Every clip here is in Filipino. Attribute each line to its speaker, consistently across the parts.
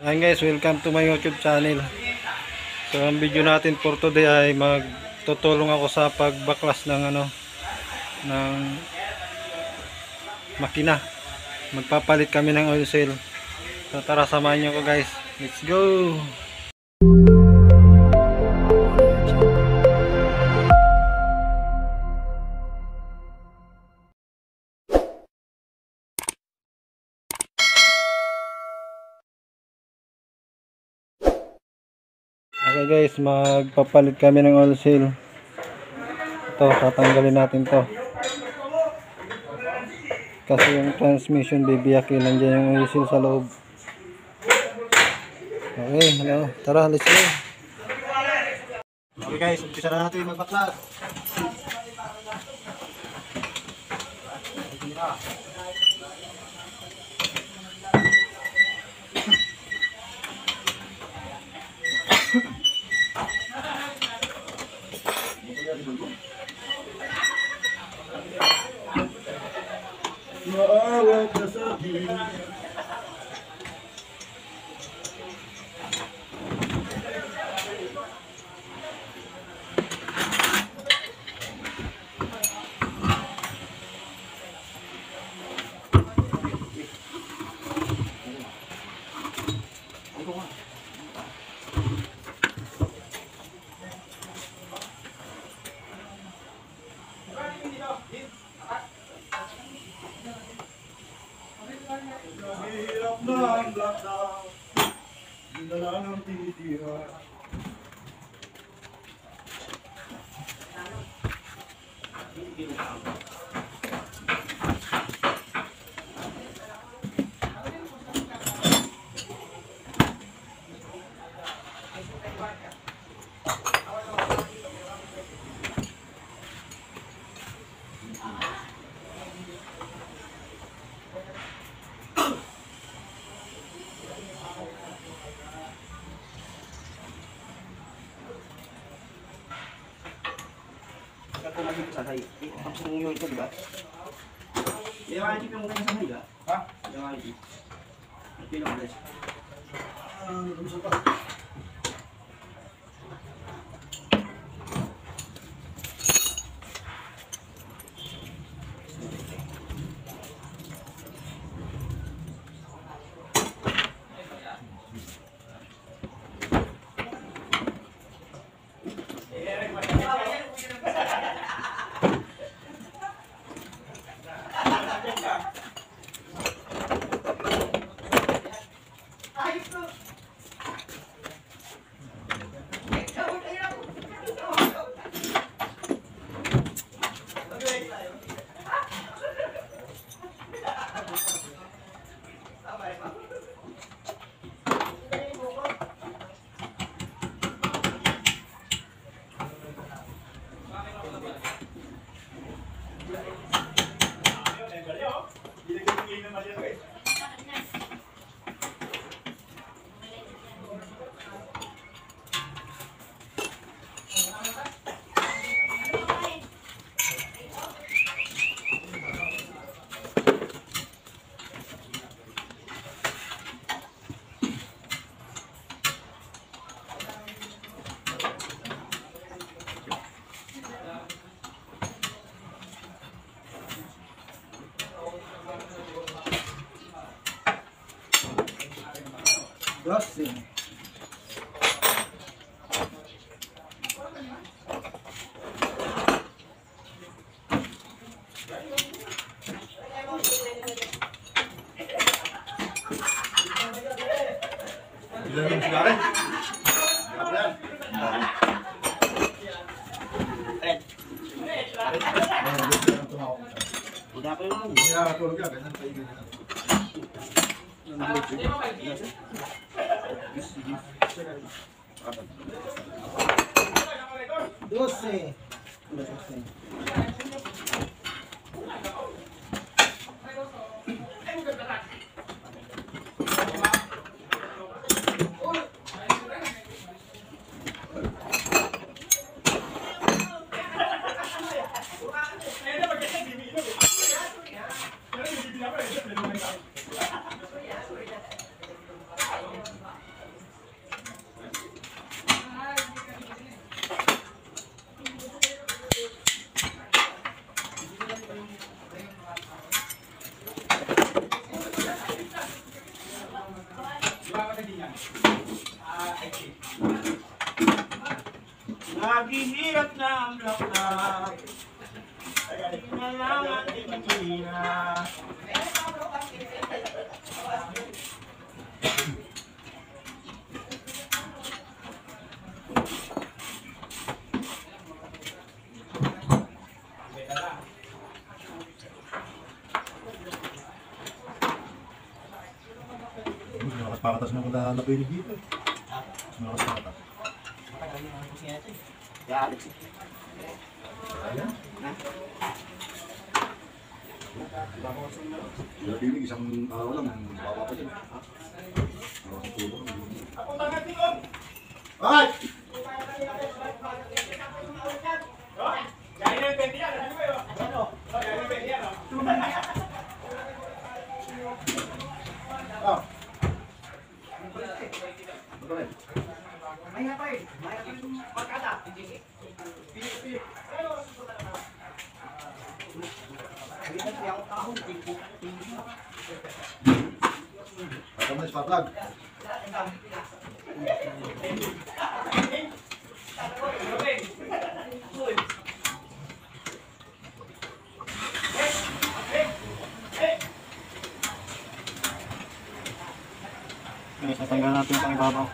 Speaker 1: Ayan guys, welcome to my YouTube channel. So ang video natin for today ay magtutulong ako sa pagbaklas ng ng makina. Magpapalit kami ng oil seal. So tara, samahan niyo ko guys. Let's go. Okay guys, magpapalit kami ng oil seal. Ito, tatanggalin natin to. Kasi yung transmission bibiyakin, nandiyan yung oil seal sa loob. Okay, hello. Tara, let's go. Okay guys, umpisa na natin magbaklas. Maawat na sa akin. Hirap na ang lockdown, yun na lang ang tinitira.
Speaker 2: Kung magiging sanay, tapos nung yun ko, diba? Yung IT yung mukha sanay, diba? Ha? Yung IT. Ito yung alas.
Speaker 1: Gusto pa. Crossing. Ilan yung sigari?
Speaker 2: Udah pa yun?
Speaker 1: Hindi nakatulog ka, ganyan pa yun. Doce.
Speaker 2: Naghihirap na ang lakas. Di na lang ang tingina.
Speaker 3: Nakapakatas na kung nalapinig dito. Nakapakatas.
Speaker 2: Yalit.
Speaker 3: Nalapinig, isang araw lang. Bawa pa dyan. Bawa sa tubo. Ay! Ah. Ano mo spark plug?
Speaker 1: Guys, natanggal natin itong ibabaw.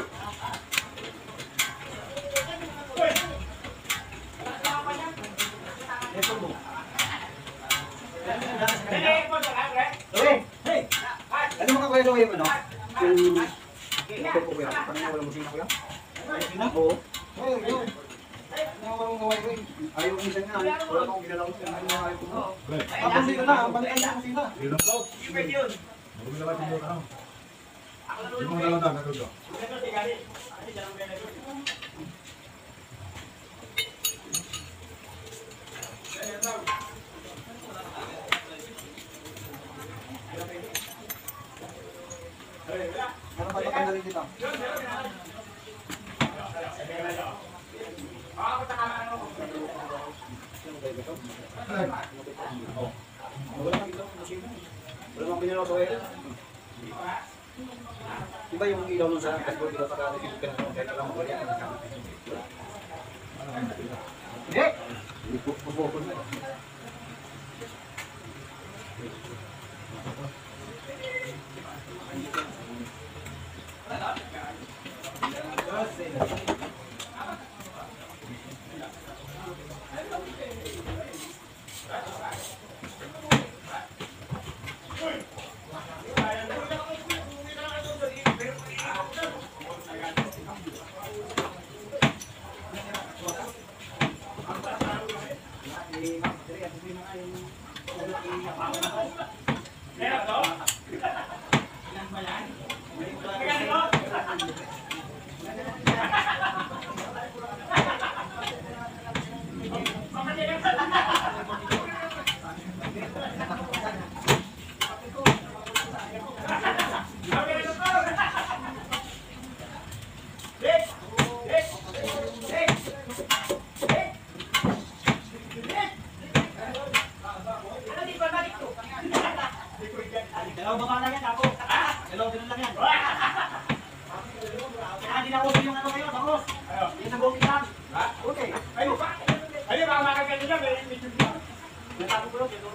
Speaker 2: Ano mga kuya gawin mo, no? Yung... Ito po kuya. Parang wala mo sino kuya? Oo. Oo, yun. Ano mga gawin ko eh? Ayaw ko minsan nga. Wala akong ginalaw ko. Ano mga ayaw ko mo? Tapos sino na? Balikan niya kung sino.
Speaker 3: Ilang daw? Huwag na lang yung muna. Hindi mo nalang daw. Natulog.
Speaker 2: Ano ba tatanggalin dito? Wala mang pinalaw sa wala. Diba yung ilaw nun sa kasbo dito sa kanya dito ka na kahit alam mo yan. Hindi! Bubukod na. Hello, baba lang yan ako. Hello, ganun lang yan. Hindi na uso yung ano kayo, tapos. Yung sa bukit lang. Okay. Ayun, baka makagano niya, may medyo niya. Natapos ko lang, ito.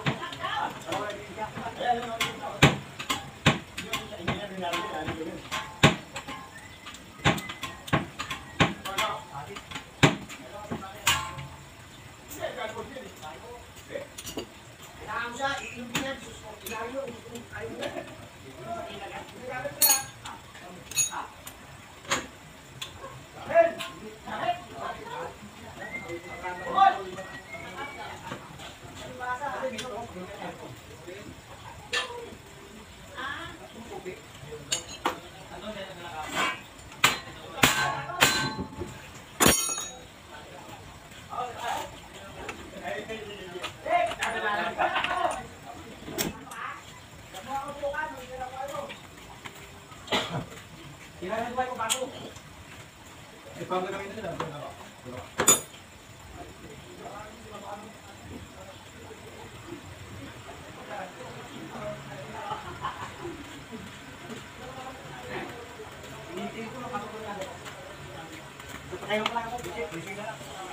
Speaker 2: Tayo pa lang ako. Busy na lang.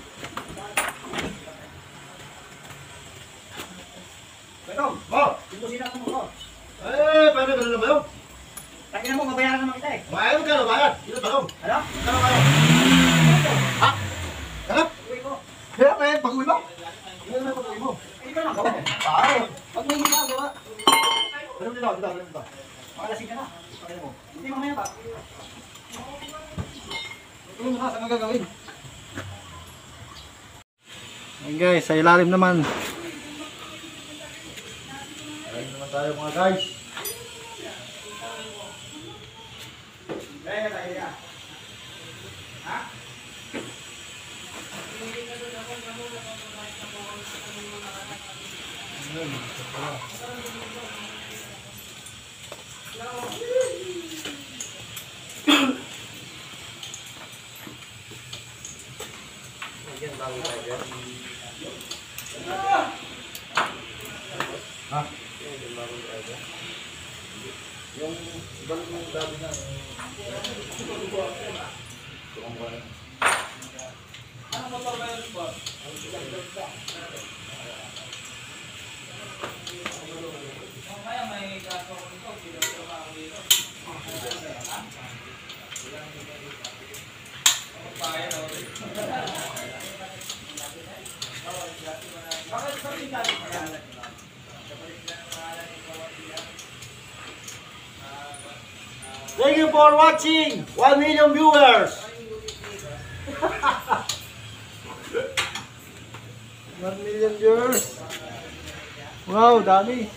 Speaker 2: Beto,
Speaker 3: Oh!
Speaker 2: yung kusina ko mo.
Speaker 3: Eh, paano ganun na ba yun?
Speaker 2: Kaya mo, mabayaran naman kita eh.
Speaker 3: Bayad ka na bayad. Ito ba yun?
Speaker 2: Ano?
Speaker 3: Ano ba yun? Ha? Ano?
Speaker 2: Uwi ko.
Speaker 3: Kaya pa yan, pag-uwi mo. Ano na pag-uwi mo?
Speaker 2: Hindi ko naman gawa.
Speaker 3: Paano? Pag may ginagawa. Ano dito?
Speaker 2: Makalasing ka na. Pakaya mo. Hindi mamaya ba?
Speaker 3: Ano na, saan ang gagawin?
Speaker 1: Ayan guys, sa ilalim naman.
Speaker 3: Ayun naman tayo mga guys.
Speaker 2: Kaya tayo ya. Ha?
Speaker 3: Ha? Yung ibang dami na. Thank you for watching! 1 million viewers!
Speaker 1: 1 million viewers. Wow, dami.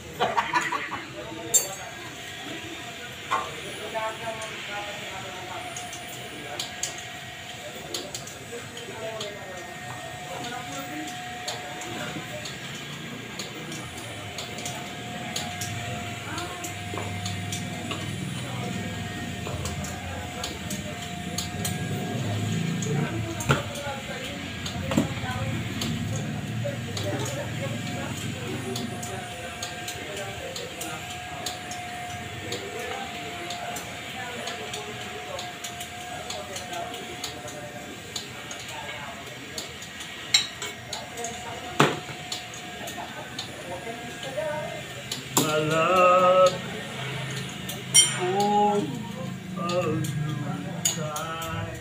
Speaker 3: Malap kung paglusay.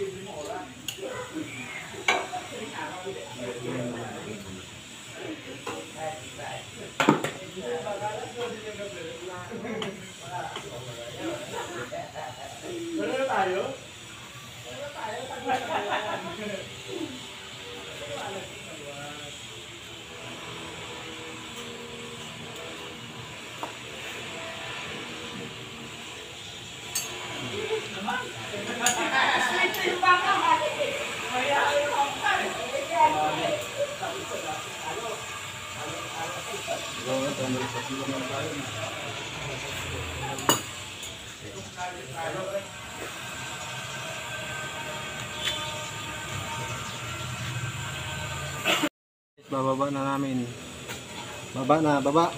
Speaker 1: Bababa na namin. Baba na, baba.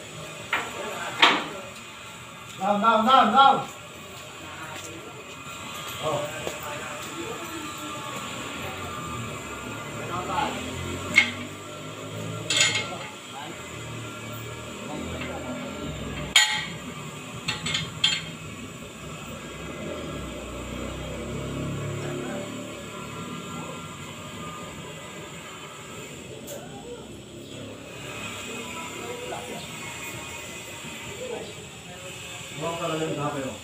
Speaker 2: Down. Oh. Huwag ka lang yung sabi mo.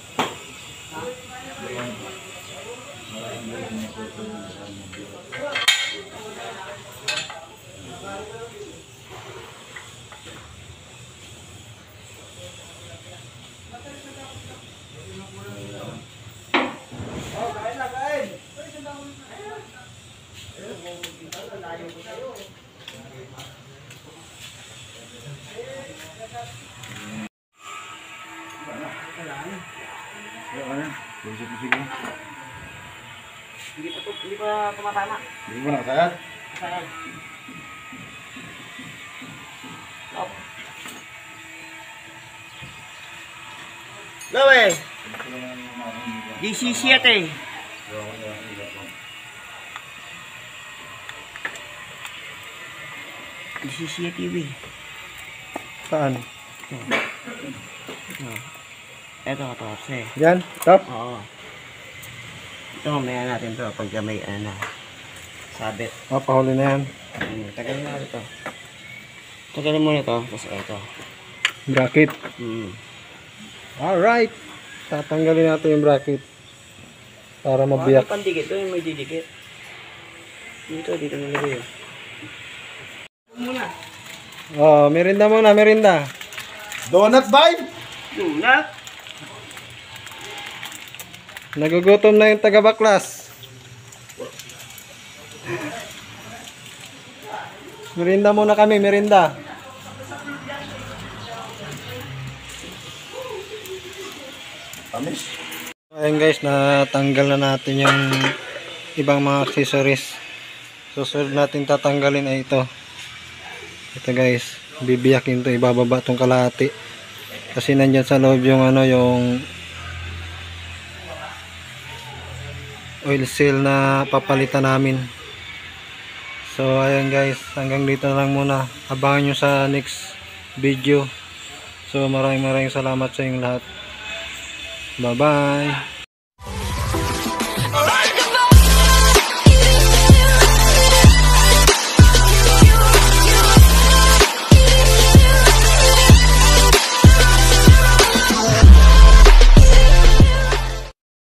Speaker 3: Hindi pa tumatama.
Speaker 2: Hindi mo nakasayad?
Speaker 3: Sayang. Stop. Gawe. DC7. DC7 TV.
Speaker 1: Saan?
Speaker 3: Ito, kasi.
Speaker 1: Yan, top.
Speaker 3: Oo. Ito, mamaya natin to pag may ano, sabit.
Speaker 1: Oh, pahuli na yan.
Speaker 3: Tagal na ito. Tagal muna ito, tapos ito.
Speaker 1: Bracket. Alright. Tatanggalin natin yung bracket. Para mabiyak.
Speaker 3: Ano pandikit? Ito yung may didikit. Dito nilagay yun. Muna.
Speaker 1: Oh, merinda muna, merinda.
Speaker 2: Donut vibe?
Speaker 3: Donut?
Speaker 1: Nagugutom na yung taga-baklas. Merinda muna kami, merinda.
Speaker 2: Tamis.
Speaker 1: Ayan guys, natanggal na natin yung ibang mga accessories. Susunod natin tatanggalin ay ito. Ito guys, bibiyakin to, ibababa tong kalahati. Kasi nandyan sa loob yung ano, yung oil seal na papalitan namin. So ayan guys, hanggang dito na lang muna. Abangan nyo sa next video. So maraming salamat sa inyong lahat. Bye bye.